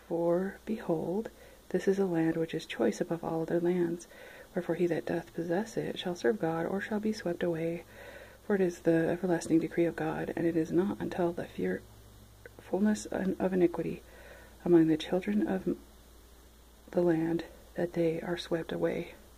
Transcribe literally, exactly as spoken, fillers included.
For, behold, this is a land which is choice above all other lands. Wherefore he that doth possess it shall serve God, or shall be swept away. For it is the everlasting decree of God, and it is not until the fearfulness of iniquity among the children of the land that they are swept away.